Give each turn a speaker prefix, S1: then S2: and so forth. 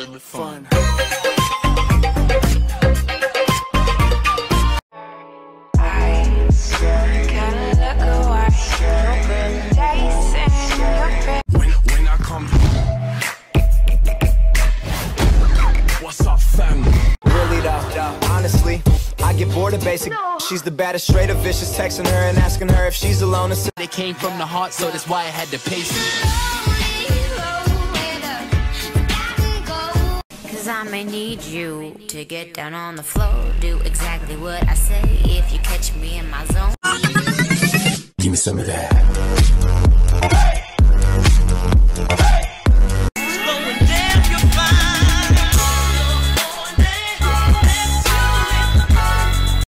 S1: fun. When I come, what's up, fam?
S2: Really though, honestly, I get bored of basic. She's the baddest, straight up vicious. Texting her and asking her if she's alone.
S1: They came from the heart, so that's why I had to pace it.
S3: Cause I may need you to get down on the floor, do exactly what I say if you catch me in my zone.
S4: Give me some of that.